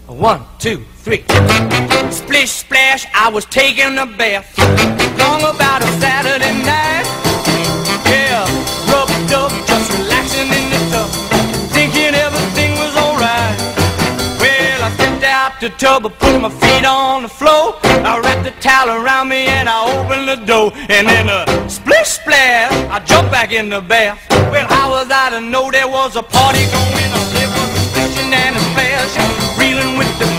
1, 2, 3. Splish, splash, I was taking a bath. Long about a Saturday night. Yeah, rubbed up, just relaxing in the tub, thinking everything was alright. Well, I stepped out the tub, I put my feet on the floor. I wrapped the towel around me and I opened the door. And then a splish, splash, I jumped back in the bath. Well, how was I to know there was a party going on? There was a splishing and a splash, reeling with the